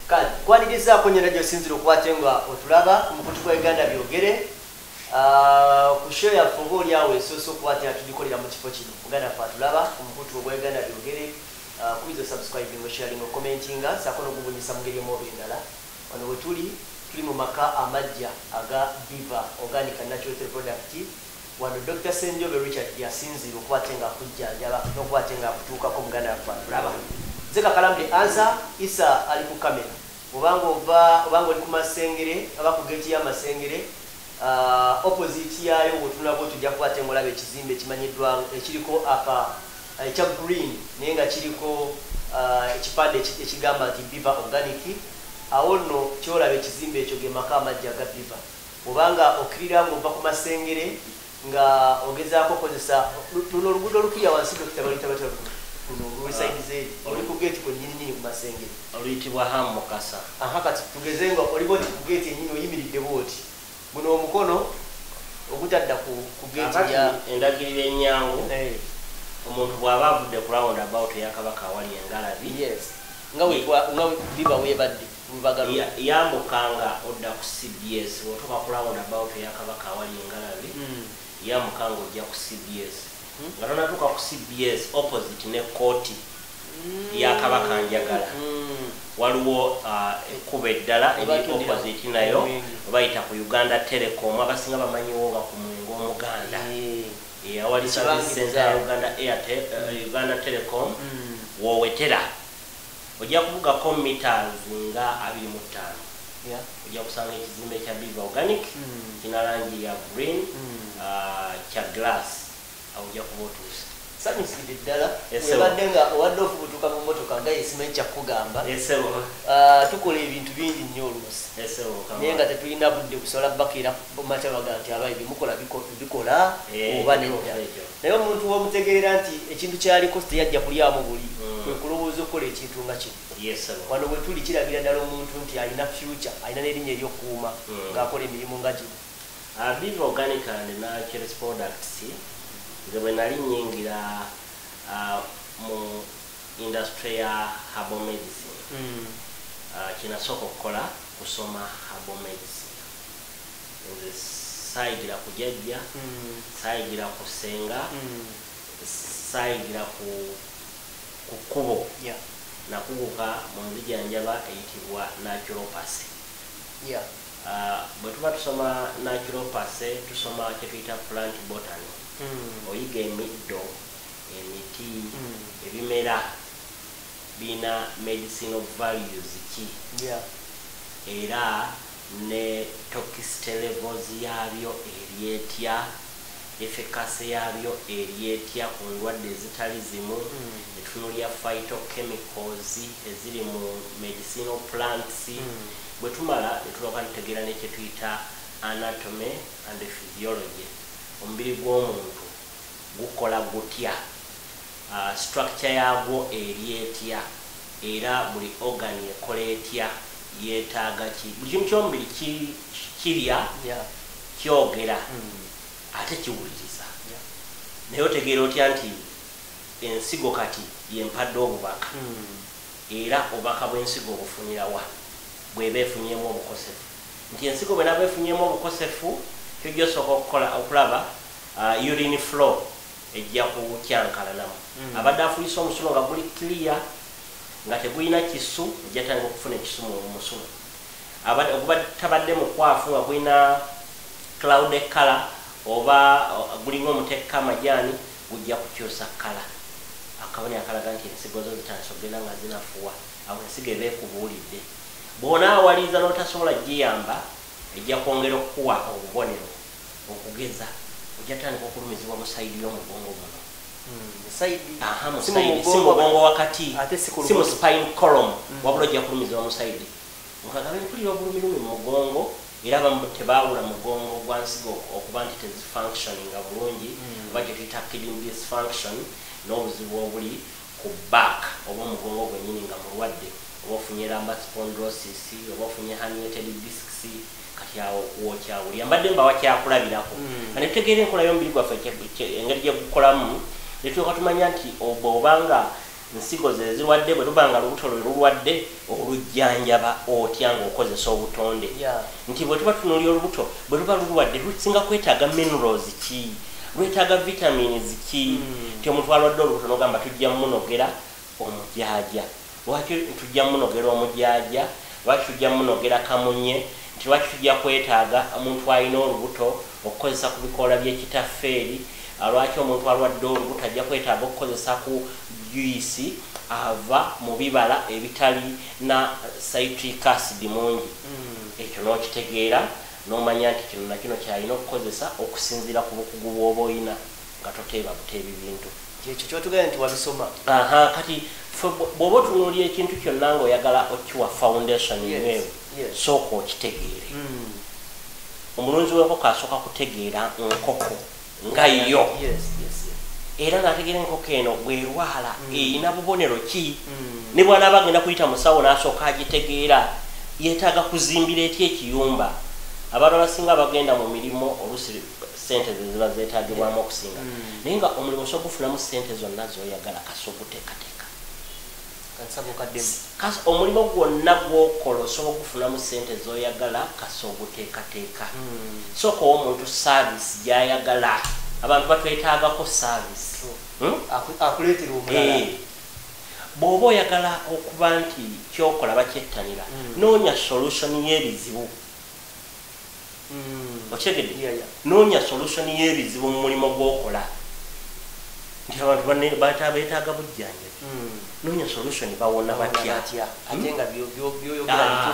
kale kwaniriza ko nyina josinziro kwatenga otulaba umukutu kwa Uganda byogere ku show ya fungoli yawe soso kwate atudikolera mu kifo kino Uganda fatulaba umukutu kwa Uganda byogere kuizo subscribing sharing commenting sakono kubunyisa mugeri mo bindala wano wetuli mu maka Amajja aga Biva Organic and Natural Product wano Dr. Senjobe Richard yasinziro kwatenga kujjanja no kwatenga kutuka ko Uganda fatulaba zeka kalambi anza isa ali ku kamera obango oli ku masengere abakugeti ya masengere opposite yayo wotulabo tujja kwatengola ekizimbe kimanyidwa ekiriko aka ekya green nenga kiriko ekipande ekigamba ati Biva Organic awono kyolaba ekizimbe ekyo ge maka Amajja ga Biva obanga okirira ngo mpa ku masengere nga ogezaako kozesa luno lugudo lukuya wansi kutabali kuno side zedi oli ku gate ko nyini ku masengere oluyitibwa Hamukasa aha kati tugezenga oli boti ku gate nyini oyimiridde boti buno omukono ogutadda ku gate ya endagirira enyangu omuntu bw'aba avudde ku round about ya kabaka awali engalabi yes nga Biva webadde mbagalo yambukanga odda ku CBS wotoka ku round about ya kabaka awali engalabi yambukanga ojja ku CBS nga tonatuuka ku CBS opposite ne kooti ya kabaka Njagala waliwo ekkuba eddala eri opposite nayo bayita ku Uganda Telecom abasinga bamanyiwo nga ku Mwengo Omuganda awali service center ya Uganda Telecom wowetera ojja kuvugako meters nga 25 ojja kusanga ekizimbe kya Biva Organic kina langi ya green kya glass ojja kubotuusa sanyusikidde ddala webadde nga owadde ofubutuka mu motoka nga yesimanyi kyakugamba tukola ebintu bingi nnyo oluusi naye nga tetulina budde kusobola bakira matabaga nti abayi bimukola bikola oba nedda naye omuntu womutegeerera nti ekintu kyaliko teyajja kulyamu buli kwe kulowooza okukola ekintu nga kino wano bwe tuli kirabira ddala omuntu nti alina future alina n'erinnya ery'okukuuma ng'akola emirimu nga gino Biva Organic and Natural Products nze bwe nali nyingira mu industry ya herbal medicine kinasooka okukola kusoma herbal medicine nze saayigira kujajja saayigira kusenga saayigira ku kkubo nakuguka mu nzijanjaba eyitibwa naturopathy bwe tuba tusoma naturopathy tusoma kyetuyita plant botany oyiga emiddo emiti ebimera bina medicinal values ki era ne toxicity levels yabyo eryetya efficacy yabyo eryetya ku ndwadde ezitali zimu etunulya phytochemicals eziri mu medicinal plants bwe tumala netulooka nitegeera nekyetuyita anatomy and physiology omubiri gw'omuntu gukola gutya structure yagwo eryetya era buli organ ekola etya yeetaaga ki buli kintu ky'omubiri kirya kyogera ate kiwuliriza naye otegeera otya nti ensigo kati yempadde obubaka era obubaka bw'ensigo obufunirawa bweba efunyemu obukosefu nti ensigo bwe naba efunyemu obukosefu kyo gyosooka okulaba urine flow ejja kukyankalanamu abadde afuyisa omusulo nga guli clear nga tegulina kisu ejja tandika okufuna ekisu mu musulo ogubadde tabadde mukwafu nga gulina cloud color oba gulinga omutekka amajaani gujja kukyusa kala akabonero akalaga nti ensigo zo zitandise okugenda nga zinafuwa awo ensigo eba ekubuulidde bw'onaawaliza n'otasobola giyamba ejja kwongera okukuwa obubonero okugeza ojja tandika okulumizibwa mu sayidi y'omugongo muno si mugongo wakati si mu spine column wabula ojja kulumizibwa mu sayidi mukagaba mpulira obulumilumi mu mugongo era abamu tebaawula mugongo gwa nsigo okuba nti tezifunctioninga bulungi oba kyetuyita kidney dysfunction n'obuzibu obuli ku back oba omugongo gwennyini nga mulwadde oba ofunye lumbar spondylosis oba ofunye herniated discs kati awo wokyawulira mbadde mbawa kyakulabirako nga netutegeera enkola y'omubiri gwaffe engeri gye gukolamu netulyoka tumanya nti obanga nsigo ze zirwadde bwe lubanga lubuto lulwadde olujjanjaba otya ng'okozesa obutonde nti bwe tuba tunuulya olubuto bwe luba lulwadde lusinga kwetaaga minerals ki lwetaaga vitamins ki nti omuntu alwadde olubuto n'ogamba tujja munogera omujaaja lwaki tujja munogera omujaaja lwaki tujja munogera kamunye nti lwaki tujja kwetaaga omuntu alina olubuto okukozesa ku bikoola by'ekitaffeeri lwaki omuntu alwadde olubuto ajja kwetaaga okukozesa ku juice ava mu bibala ebitali na citric acid mungi ekyo n'okitegeera n'omanya nti kino nakino kyalina okukozesa okusinziira ku bukugu bw'oba oyina nga toteeba buteebi bintu ekyo kyotugenda nti wabisoma kati bw'oba otunuulira ekintu kyonna ng'oyagala okiwa foundation yeewo sooka okitegeere omulunzi w'enkoko asooka kutegeera nkoko nga yo era ng'ategeera enkoko eno bwerwala erina bubonero ki ne bw'anaaba agenda kuyita musawo n'asooka agitegeera yeetaaga kuzimbira etya ekiyumba abantu abasinga bagenda mu mirimu oluusi sente ze ziba zeetaagibwamu okusinga naye nga omulimu osobola okufunamu sente zonna z'oyagala kasi oguteekateeka omulimu gwonna gw'okola osobola okufunamu sente z'oyagala kasi oguteekateeka sooka owa omuntu saavisi gy'ayagala abantu batwetaagako saavisi akuleetera omulala bw'oba oyagala okuba nti kyokola bakyettanira noonya solution y'ebizibu okyegedde noonya solution y'ebizibu mu mulimo gw'okola nti abantu beetaaga bujjanjabi noonya solution bawona batya ate nga byoyogera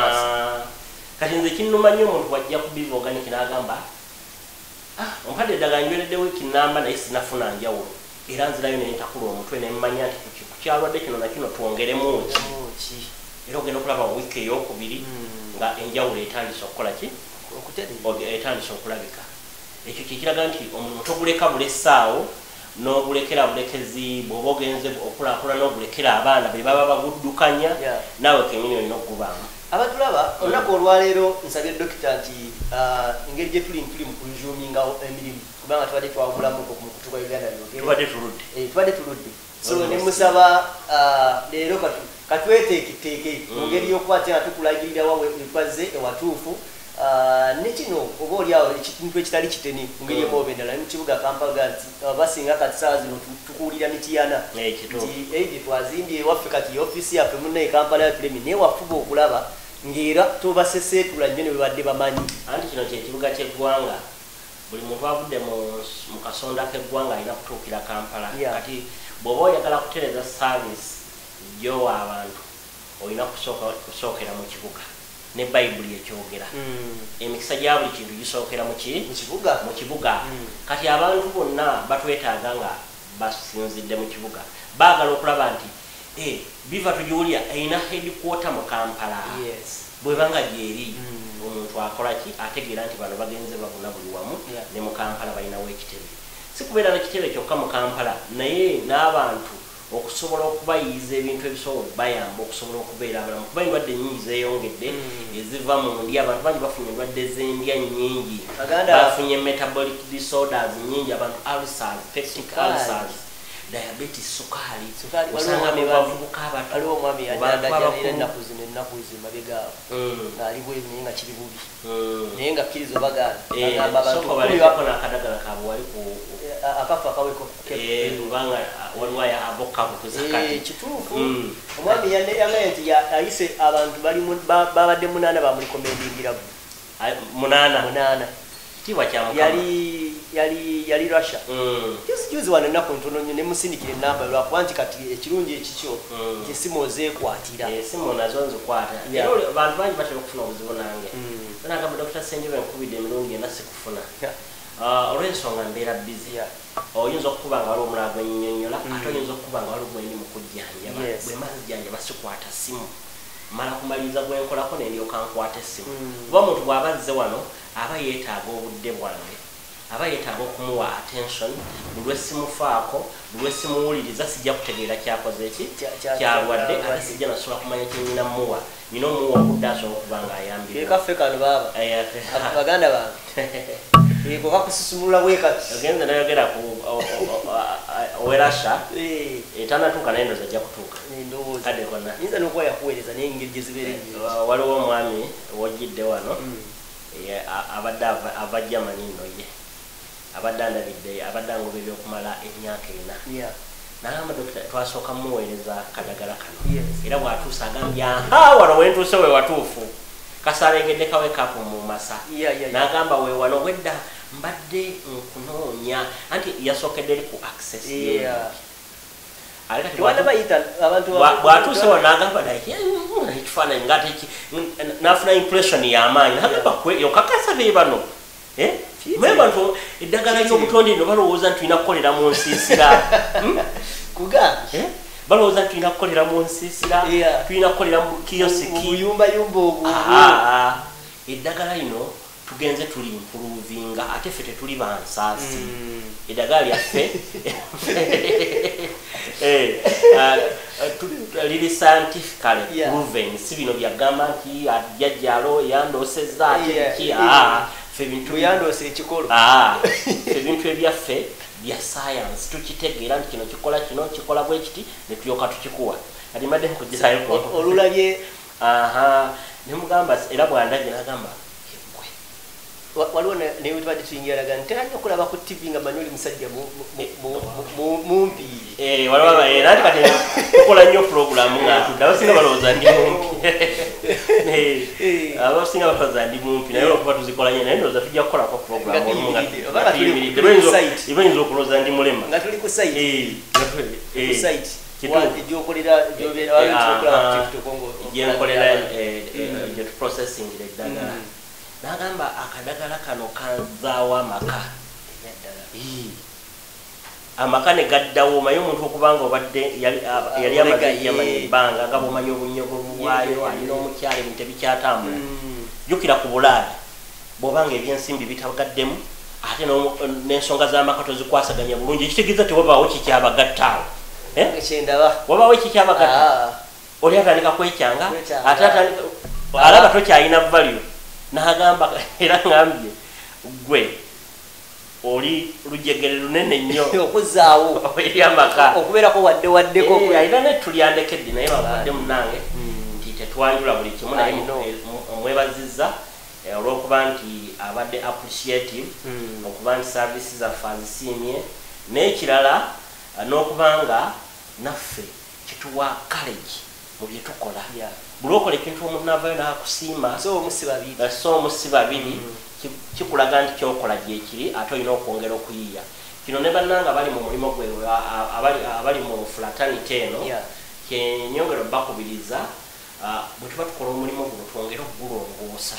kati nze kinnuma nnyo omuntu wajja ku Biva Organic n'agamba ompadde eddagala njweredde wiiki nnamba naye sinafuna njawulo era nzirayo ne ntakula omutwe ne mmanya nti ku kyalwadde kino nakino twongeremu ki era ogenda okulaba mu wiiki ey'okubiri nga enjawulo etandise okukola ki etandise okulabika ekyo kyekiraga nti omuntu toguleka bula essaawo n'ogulekera bulekezi bw'oba ogenze okulaakulana n'ogulekera abaana be baba baguddukanya naawe kenyini olina okugubaamu abatulaba olunaku olwaleero nsabye dokita nti engeri gye tuli mu kuzumingawo emirimu kubanga tubadde twawulamu ku mukutu gwa Uganda tubadde tuludde so ne musaba leero katweteeketeeke mu ngeri y'okuba ate nga tukulagirira wawe twazze ewatuufu ne kino oba oliawo ekintu ekitali kiteni mu ngeri emu oba endala mu kibuga Kampala nti basinga kati saawa zino tukuwulira mitiyana nti eigi twazimbye ewaffe kati ofiisi yaffe munnaye Kampala yatulemi naye wafuba okulaba ng'era tobaseseetula nnyo ne bwe badde bamanyi anti kino kyekibuga ky'eggwanga buli muntu avudde mu kasonda k'eggwanga alina kutuukira Kampala kati bw'oba oyagala kutereeza saavisi gy'owa abantu olina kusookera mu kibuga ne bayibuli ekyogera emikisa gya buli kintu gisookera mu kibuga kati abantu bonna batwetaaga nga basinzidde mu kibuga baagala okulaba nti Biva tugiwulya erina headquarter mu Kampala bwebanga gyeri omuntu akola ki ategeera nti bano bagenze babuna buli wamu ne mu Kampala balinawo ekitebe si kubeera n'ekitebe kyokka mu Kampala naye n'abantu okusobola okubayiiza ebintu ebisobola bayamba okusobola okubeera abalamu kuba endwadde nnyingi zeeyongedde eziva mu ndya abantu bangi bafunye endwadde z'endya nnyingi bafunye metabolic disorders nnyingi abantu ulcers peptic ulcers diabetes sukaali osanga mu bavubuka aliwo omwami yajagajjalira ennaku zino ennaku zimabega ng'ali bweru naye nga kiri bubi naye nga kkiriza obagaana agamba abantu balekako n'akadagala kaabwe wali ku akafa akaweko kubanga waliwo aboka bukuzakati kituufu omwami yagaye nti ayise abantu babadde 8 bamulikomendingira 8 kitiibwa kya Mukama yali Russia juzi wano ennaku ntono nnyo ne musindikira enamba lwakuba nti kati ekirungi ekikyo nti essimu ozeekwatira essimu nazo nzikwata era abantu bangi batera okufuna obuzibu nange nagamba Dr. Senjobe nkubidde emirundi ena sikufuna olw'ensonga mbeera busy oyinza okukuba nga waliwo omulala gwennyonnyola ate oyinza okukuba nga waliwo gwendi mu kujjanjaba bwe maze jjanjaba sikwata ssimu mala kumaliriza gwenkolako nendyoka nkwata essimu kuba omuntu bw'aba azze wano aba yeetaaga obudde bwange aba yeetaaga okumuwa attention buli lwesimufaako buli lwesimuwuliriza sijja kutegeera kyakoze eki kyalwadde ate sijja nasobola kumanya kyenyina muwa nina omuwa obudde asobola okuba nga ayambire kaffe kano baaba baganda bange Ego kakusisumula wekati. Ogenze nayogera ku owerasha. Etanatuuka naye ndoza ajja kutuuka. Ndowooza. Kade konna. Yinza n'okuba yakuweereza naye engeri gye zibeera ennyingi. Waliwo omwami wojjidde wano. Abadde ava Germany nno ye. Abadde andabidde abadde angoba ebyokumala emyaka 4. Nagamba dokita twasooka muweereza kadagala kano. Era bw'atuusa agambye wano wentuuse we watuufu. Kasalengedde kawe kapo mu masa. Nagamba we wano wedda mbadde nkunoonya anti yasookedde ku access ye. Bw'atuuse wano nagamba naye ekifaananyi ng'ate n'afuna impression y'amaanyi. Nagamba yokakasa be bano. Mwebantu eddagala ly'obutonde nno balowooza nti tulina kukolera mu nsiisira. Balowooza nti tulina kukolera mu nsiisira, tulina kukolera mu kiyosiki. Eddagala lino tugenze tuli impuluvinga ate ffe tetuli bansaasi. Eddagala lyaffe liri scientifically proven, si bino byagamba nti jjajjalo yandoosezza ate ki. Yandoose ekikolo. Ebintu ebyaffe bya science tukitegeera nti kino kikola kino kikola bwe kiti ne tulyoka tukikuwa. Kati mbadde nkugirayo olulabye. Ne mugamba era bw'andabye n'agamba waliwo naye tubadde tuyingira laga nti tera nnyo okulaba ku TV nga manyi oli musajja mumpi. Nanti kati tukola nnyo puroguramu nga tudde abasinga balowooza ndi mumpi. Abasinga balowooza ndi mumpi naye olwokuba tuzikola nnyo naye ndowooza tujja kukolako puroguramu olumu nga tuyimiridde. Ibayinza okulowooza ndi mulema. Nga tuli ku site. Gyenkolera gye tuprocessingira eddagala. Nagamba akadagala kano kazaawo amaka. Amaka ne gaddawo maye omuntu okubanga obadde yali amaze Germany ebbanga nga bw'omanyi obunyogo bwayo alina omukyala ebintu tebikyatambula. Jjukira ku Bulaaya bw'obanga ebyensimbi bitagaddemu ate n'ensonga z'amaka tozikwasaganya bulungi ekitegeeza tewabaawo kikyabagattaawo. Wabaawo ekikyabagatta oli atandika kwekyanga ate alaba tokyalina value. Nagamba era ngambye gwe oli lujegere lunene nnyo okuzaawo eri amaka okubeerako waddeko era ne tulyandekedde naye babadde munange nti tetwanjula buli kimu naye omwebazizza olw'okuba nti abadde appreciative okuba nti services zaffe azisiimye n'ekirala n'okubanga naffe kituwa courage mu bye tukola. Buli okola ekintu omuntu n'avaayo n'akusiima so omusi babiri kikulaga nti kyokola gyekiri ate olina okwongera okuyiiya. Kino ne bannanga bali mu mulimu gwe abali mu fraternity eno kyenyongera bakubiriza bwe tuba tukola omulimu guno twongere okugulongoosa.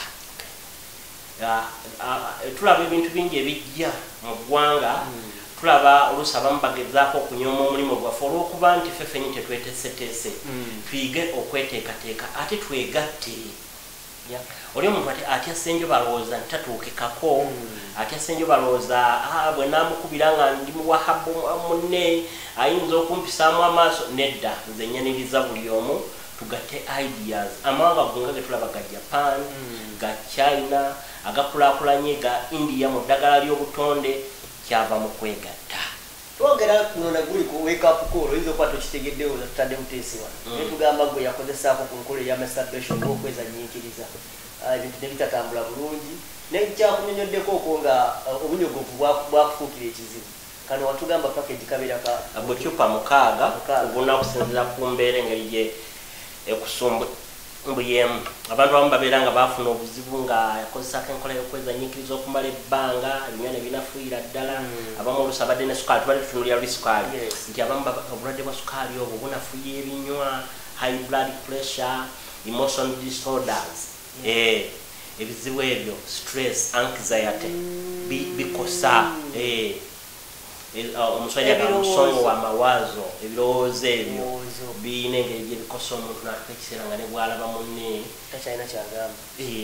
Tulaba ebintu bingi ebijja mu ggwanga. Tulaba oluusi abamu bagezaako okunyooma omulimu gwaffe olw'okuba nti ffe ffenni tetweteeseteese. Tuyige okweteekateeka ate twegatte. Oli omuntu atya Ssenjo balowooza nti tatuukekako, atya Ssenjo balowooza bwe naamukubira nga ndi muwahabu munne ayinza okumpisaamu amaaso. Nedda, nze nyaniriza buli omu tugatte ideas. Amawanga gonga ge tulaba ga Japan, ga China, agakulaakulanye ga India mu ddagala ly'obutonde kyava mu kwegatta. Twogera nona guli ku wake up call oyinza okuba tokitegeddewo tutadde muteesi wano. Ne tugamba gwe yakozesaako ku nkola ey'amasturbation ng'okwezanyiikiriza. Ebintu ne bitatambula bulungi. Nekyakunyonyoddeko okwo nga obunyogovu bwakufuukira ekizibu. Kano watugamba package kabeera ka bucupa 6 oguna okusinziira ku mbeera engeri gye ekusumbuyemu. Abantu abamu babeera nga baafuna obuzibu nga yakozesaako enkola y'okwezanyiikiriza okumala ebbanga ebinywani binafuuyira ddala. Abamu oluusi abadde ne sukaali tubadde tutunulira luli sukaali nti abamu obulwadde bwa sukaali obwo bunafuya ebinywa, high blood pressure, emotion disorders. Ebizibu ebyo stress, anxiety bikosa omuswanya ga musongo wa mawazo ebirowoozo ebyo birina engeri gye bikosa omuntu n'atuka ekiseera nga ne bw'alaba munne takyalina kyagamba.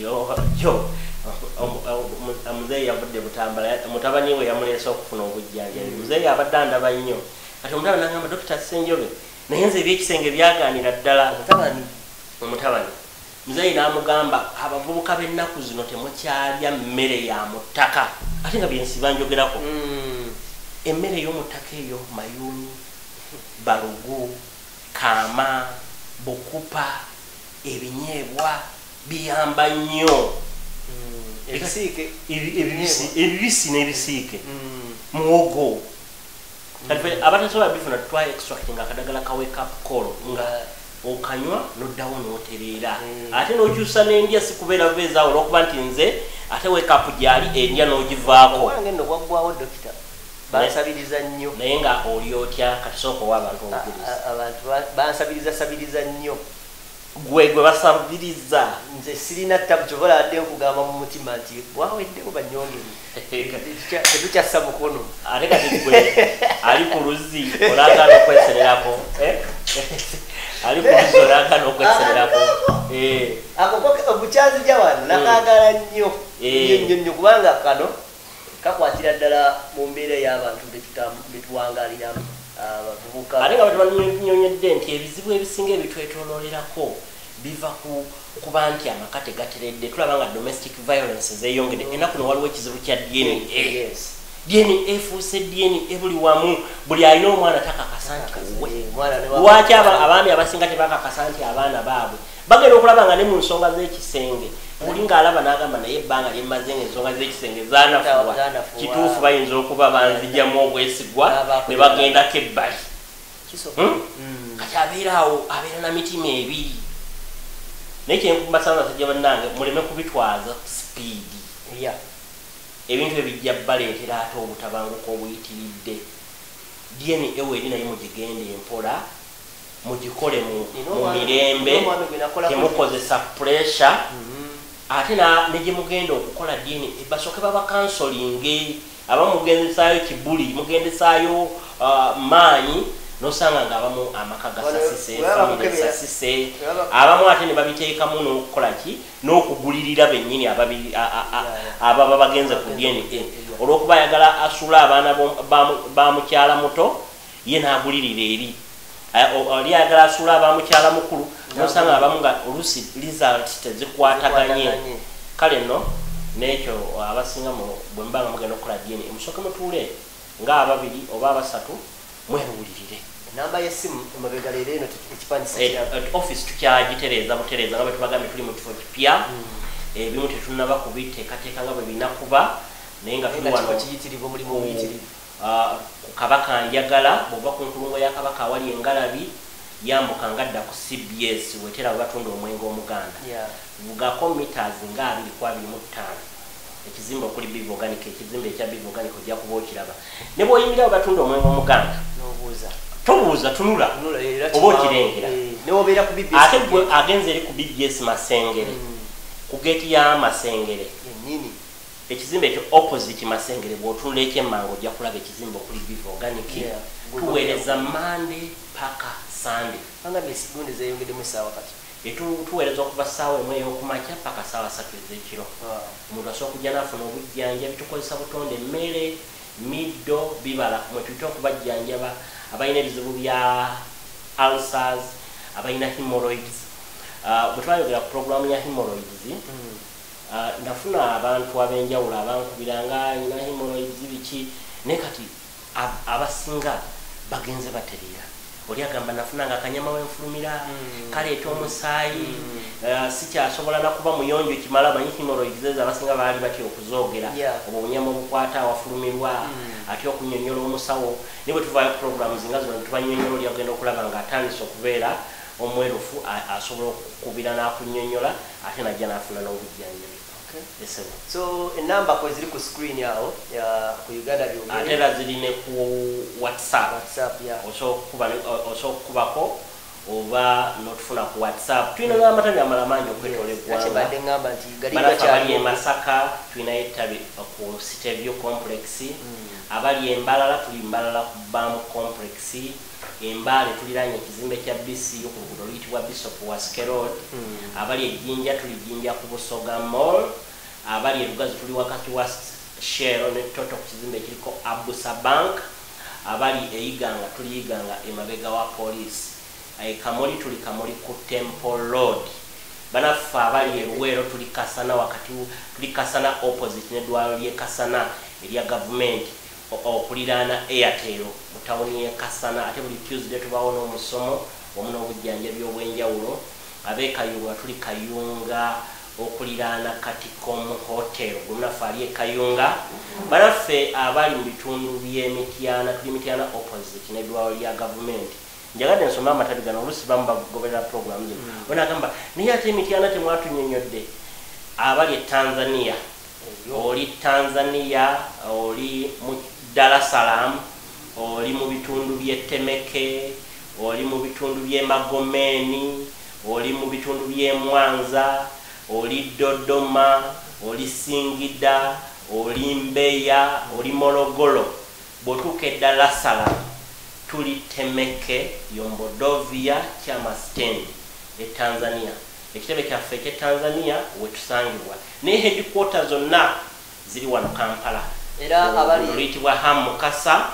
Muzeeyi yavudde Butambala, mutabani we yamuleese okufuna obujjanjabi. Muzeeyi abadde andaba nnyo kati omutabani n'agamba Dokita Ssenjobe naye nze ebyekisenge byagaanira ddala. Omutabani Muzeeyi n'amugamba abavubuka b'ennaku zino temukyalya mmere ya mu ttaka ate nga byensi banjogerako emmere y'omuttaka eyo mayuni balugu kaama bukupa ebinyeebwa biyamba nnyo ebibisi n'ebisiike muwogo abatasobola bifuna twa extracting akadagala ka wake up call nga okanywa noddawo n'otereera ate n'okyusa n'endya si kubeera bubeezaawo olw'okuba nti nze ate wake up gyali endya n'ogivaako wange nno gwaggwawo dokita bansabiriza nnyo naye nga oli otya kati sooka owa abantu abantu bansabiriza nnyo gwe basabiriza nze sirina ttabu kyobola adde nkugamba mu mutima nti bwaweddewo banyongere tetukyassa mukono ate kati gwe ali ku luzzi olagala okwesererako ali ku luzzi olagala okwesererako obukyanzija wano nakagala nnyo nnyo kubanga kano kakwatira ddala mu mbeera y'abantu betuwangaliramu abavubuka ate nga batubannyonyedde nti ebizibu ebisinga ebitwetoloolerako biva kuba nti amaka tegateredde tulaba nga domestic violence zeeyongedde ennaku no waliwo ekizibu kya DNA efuuse DNA buli wamu buli alina omwana takakasa nti lwaki abaami abasinga tebakakasa nti abaana baabwe bagenda okulaba nga ne mu nsonga z'ekisenge oli ng'alaba n'agamba naye ebbanga lyemmaze ng'ensonga z'ekisenge zaanafuwa kituufu bayinza okuba banzijjamu obwesigwa ne bagendako ebbali kati abeeraawo abeera na mitima ebiri naye kyenkubasaba basajja bannange muleme kubitwaza sipiidi ebintu ebijja baleetera ate obutabanguko obuyitiridde DNA eri naye mugigende empola mugikole mu mirembe temukozesa pressure ate negye mugenda okukola DNA basooke babakansolinge abamugenzesaayo kibuli mugendesaayo maanyi nosanga nga abamu amaka gasasise famire gasasise abamu ate ne babiteekamu n'okukola ki n'okugulirira bennyini ababa bagenze ku DNA olw'okuba ayagala asula abaana ba mukyala muto ye n'agulirira eri oli ayagala asula aba mukyala mukulu nosanga abamu nga oluusi result tezikwataganye kale nno n'ekyo abasinga bwe mba nga mugenda okukola DNA musooke mutuule ng'ababiri oba abasatu mwebuulirire enamba y'essimu emabega leero eno ekipandisa office tukyagitereeza butereeza nga bwe tubagambye tuli mu kifo kipya ebimu tetunaba kubiteekateeka nga bwe binakuba naye nga tuli wano kiyitirivu omulimu omuyitirivu ku kabaka njagala bw'ova ku nkulungo ya kabaka awali engalabi yambuka ngadda ku CBS wetera bwe batunda omwenge omuganda vugako meters nga 225 ekizimbe okuli Biva Organic ekizimbe ekya Biva Organic ojja kuba okiraba ne bw'oyingira bwe batunda omwenge omuganda tobuuza tunula oba okirengera ate gwe agenze eri ku BBS Masengere ku geeti ya Masengere ekizimbe ekyo opposite Masengere bw'otunula ekyemmanga ojja kulaba ekizimbe okuli Biva Organic tuweereza Monday paka Sunday tuweereza okuva ssaawa emu ey'okumakya paka ssaawa 3 ez'ekiro omuntu asobola okujja n'afuna obujjanjabi tukozesa butonde emmere middo bibala mwe tuyita okubajjanjaba abalina ebizibu bya ulcers abalina hemorrhoids bwe twayogera ku programu ya hemorrhoids ndafuna abantu ab'enjawulo abankubiranga alina hemorrhoids biki naye kati abasinga bagenze batereera oli agamba nafunanga akanyama wenfulumira kaleeta omusaayi sikyasobola nakuba muyonjo kimala amanyi hemorrhoids ezo abasinga baali batya okuzoogera obwo obunyama obukwata awafulumirwa ate okunyonyola omusawo ne bwe tuvaayo programs nga zino tubanyonyola oli agenda okulaba nga atandise okubeera omwerufu asobola okukubira n'akunyonyola ate najja n'afuna n'obujjanjabi so enamba kwe ziri ku screen yawo ku Uganda byogere ate era ziri ne ku WhatsApp osobola okukubako oba notufuna ku WhatsApp tulina n'amatami amala mangi okwetoola eggwanga abali e Masaka tulinayo ettabi ku Citeview complex abali Embalala tuli Mbalala ku BAM complex Embale tuliranye ekizimbe kya BCU ku luguudo luyitibwa Bishop Waske Road abali Ejjinja tuli Jjinja ku Busoga Mall abali Erugazi tuli wakati wa Shell ne Toto ku kizimbe kiriko Abusa Bank abali Eiganga tuli Iganga emabega wa police Kamoli tuli Kamoli ku Temple Road banaffe abali eruweero tuli kasana wakati tuli kasana opposite n'eddwaliro ly'e Kasana erya gavumenti okuliraana Airtel mu tawuni y'e Kasana. Ate buli Tuesday tubawo n'omusomo wamu n'obujjanjabi obw'enjawulo. Ab'e Kayunga tuli Kayunga okuliraana Katikom Hotel gumnaffe ali e Kayunga. Banaffe abali mu bitundu by'Emityana tuli Mityana opposite n'eddwaliro lya gavumenti. Njagadde nsome amatabi gano oluusi bamu bagoberera program zino. Bona agamba naye ate Emityana temwatunnyonnyodde abali e Tanzania. Oli Tanzania, oli mu Dar es Salaam, oli mu bitundu by'e Temeke, oli mu bitundu by'e Magomeni, oli mu bitundu by'e Mwanza, oli Dodoma, oli Singida, oli Mbeya, oli Morogoro. Bw'otuuka e Dar es Salaam tuli Temeke, Yombodovia, Chamastem e Tanzania. Ekitebe kyaffe ekye Tanzania wetusangibwa. Naye headquarters zonna ziri wano Kampala. Era abali oluyitibwa Mukasa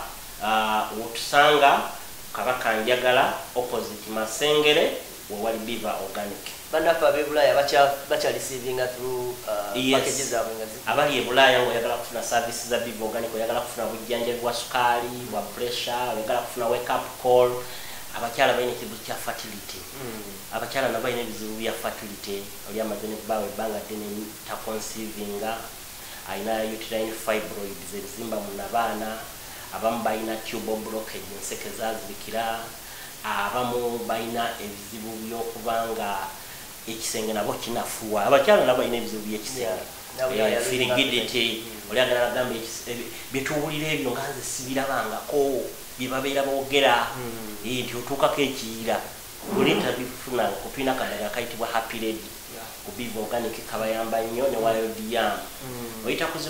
wetusanga Kabakanjagala opposite Masengere wewali Biva Organic. Banaffe ab'e-Bulaaya bacha receiving through packages zaabwe nga zi. Abali e-Bulaaya ng'oyagala kufuna services za Biva Organic, oyagala kufuna bujjanjabi bwa sukaali, bwa pressure, oyagala kufuna wake up call. Abakyala balina ekizibu kya fertility. Abakyala nabo balina ebizibu bya fertility. Oli amaze ne bbaawe ebbanga ddene taconceiving, alina uterine fibroids ebizimba mu nabaana, abamu balina tubal blockage enseke zaazibikira, abamu balina ebizibu by'okubanga ekisenge nabo kinafuwa. Abakyala nabo balina ebizibu by'ekisenge. Frigidity, oli agala agamba byetuwulira ebyo nga nze sibirabangako bye babeera boogera nti otuukako ekiyiira. Oleeta bifuna kutulina akadagala kayitibwa Happy Lady ku Biva Organic kabayamba nnyo ne Wild Yam. Oyita ku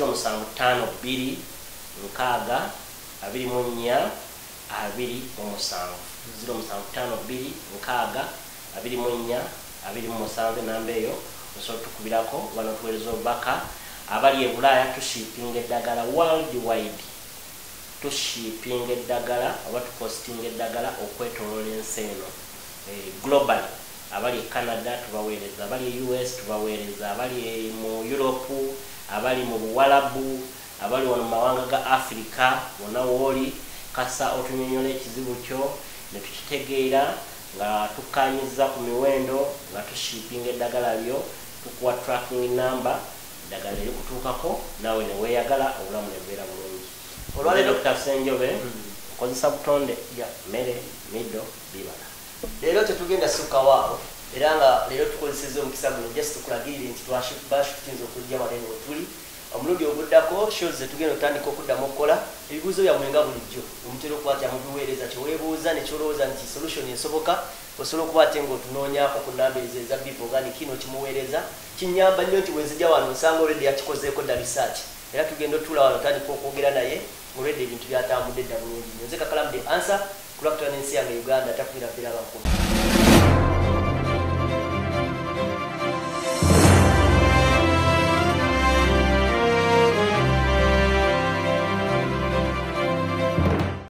0752 6 24 27 0752 6 24 27 namba eyo osobola tukubirako wano tuweereza obubaka. Abali e Bulaaya tushipinga eddagala worldwide. Tushipinga eddagala oba tupostinga eddagala okwetoloola ensi eno global. Abali e Canada tubaweereza, abali e US tubaweereza, abali mu Europe, abali mu Buwalabu, abali wano mu mawanga ga Africa wonna wooli kasa otunyonyola ekizibu kyo ne tukitegeera nga tukkaanyiza ku miwendo nga tushipinga eddagala lyo, tukuwa tracking number, eddagala erikutuukako naawe ne weeyagala obulamu ne bubeera bulungi. Olwaleero Dr. Senjobe nkozesa butonde mmere middo bibala. Leero tetugenda sukka waawo era nga leero tukozesezza omukisa guno just tukulagirire nti bashutinza okujja wano eno wetuli. Omulundi oguddako shows zetugenda otandika okuddamu okukola ebibuuzo byammwe nga bulijjo omutera okukwata mu biweereza kyeweebuuza nekyolowooza nti solution esoboka osobola okuba ate ng'otunoonyaako ku nnambiriza eza Biva Organic kino kimuweereza kinyamba nnyo nti bwenzijja wano nsanga olwedde yakikozeeko dda research era tugenda otula wano otandika okwogera naye olwedde ebintu byatambudde dda bulungi. Nze Kakalamu the answer kulakutana n'ensi yange Uganda takugira bbera bakulu.